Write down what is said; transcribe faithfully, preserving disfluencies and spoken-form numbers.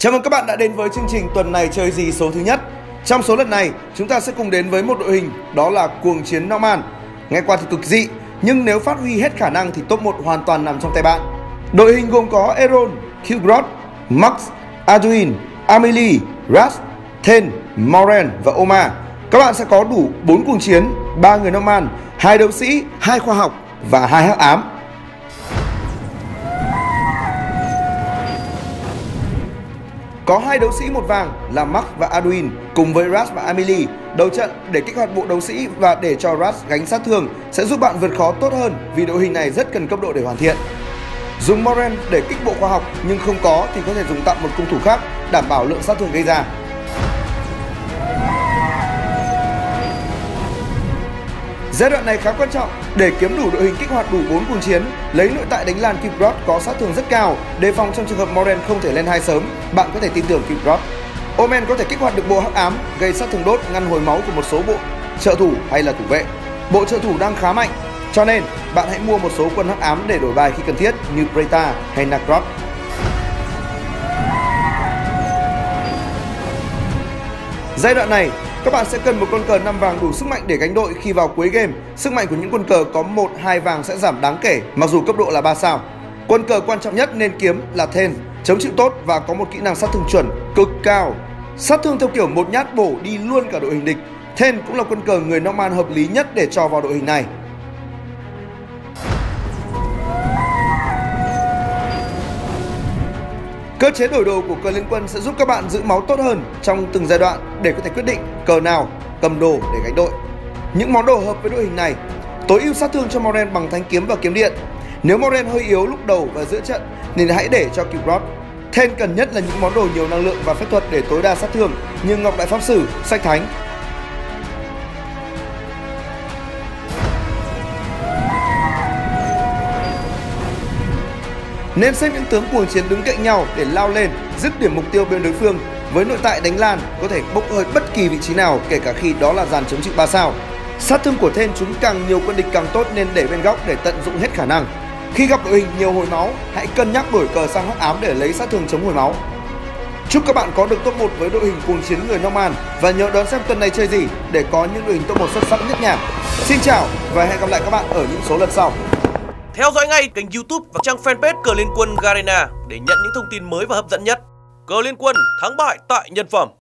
Chào mừng các bạn đã đến với chương trình tuần này chơi gì số thứ nhất. Trong số lần này, chúng ta sẽ cùng đến với một đội hình, đó là cuồng chiến Norman. Nghe qua thì cực dị, nhưng nếu phát huy hết khả năng thì top một hoàn toàn nằm trong tay bạn. Đội hình gồm có Aaron, Kilgrot, Max, Arduin, Amelie, Ras, Thane, Moran và Oma. Các bạn sẽ có đủ bốn cuồng chiến, ba người Norman, hai đấu sĩ, hai khoa học và hai hắc ám. Có hai đấu sĩ một vàng là Max và Arduin cùng với Ras và Amelie đầu trận để kích hoạt bộ đấu sĩ và để cho Ras gánh sát thương sẽ giúp bạn vượt khó tốt hơn vì đội hình này rất cần cấp độ để hoàn thiện. Dùng Moran để kích bộ khoa học nhưng không có thì có thể dùng tạm một cung thủ khác đảm bảo lượng sát thương gây ra. Giai đoạn này khá quan trọng để kiếm đủ đội hình kích hoạt đủ bốn cuồng chiến, lấy nội tại đánh làn Kilgrot có sát thương rất cao, đề phòng trong trường hợp Moran không thể lên hai sớm, bạn có thể tin tưởng Kilgrot. Omen có thể kích hoạt được bộ hắc ám, gây sát thương đốt, ngăn hồi máu của một số bộ trợ thủ hay là thủ vệ. Bộ trợ thủ đang khá mạnh, cho nên bạn hãy mua một số quân hắc ám để đổi bài khi cần thiết như Preta hay Nakrot. Giai đoạn này, các bạn sẽ cần một con cờ năm vàng đủ sức mạnh để gánh đội khi vào cuối game. Sức mạnh của những quân cờ có một, hai vàng sẽ giảm đáng kể mặc dù cấp độ là ba sao. Quân cờ quan trọng nhất nên kiếm là Thane, chống chịu tốt và có một kỹ năng sát thương chuẩn cực cao. Sát thương theo kiểu một nhát bổ đi luôn cả đội hình địch. Thane cũng là quân cờ người Norman hợp lý nhất để cho vào đội hình này. Cơ chế đổi đồ của cờ liên quân sẽ giúp các bạn giữ máu tốt hơn trong từng giai đoạn để có thể quyết định cờ nào cầm đồ để gánh đội. Những món đồ hợp với đội hình này: tối ưu sát thương cho Moran bằng thanh kiếm và kiếm điện. Nếu Moran hơi yếu lúc đầu và giữa trận nên hãy để cho Kilgrot. Thane cần nhất là những món đồ nhiều năng lượng và phép thuật để tối đa sát thương như Ngọc Đại Pháp Sư, Sách Thánh. Nên xếp những tướng cuồng chiến đứng cạnh nhau để lao lên, dứt điểm mục tiêu bên đối phương. Với nội tại đánh lan, có thể bốc hơi bất kỳ vị trí nào, kể cả khi đó là dàn chống chịu ba sao. Sát thương của Thane chúng càng nhiều quân địch càng tốt nên để bên góc để tận dụng hết khả năng. Khi gặp đội hình nhiều hồi máu, hãy cân nhắc đổi cờ sang hắc ám để lấy sát thương chống hồi máu. Chúc các bạn có được top một với đội hình cuồng chiến người Norman và nhớ đón xem tuần này chơi gì để có những đội hình top một xuất sắc nhất nha. Xin chào và hẹn gặp lại các bạn ở những số lần sau. Theo dõi ngay kênh YouTube và trang fanpage Cờ Liên Quân Garena để nhận những thông tin mới và hấp dẫn nhất. Cờ Liên Quân thắng bại tại nhân phẩm.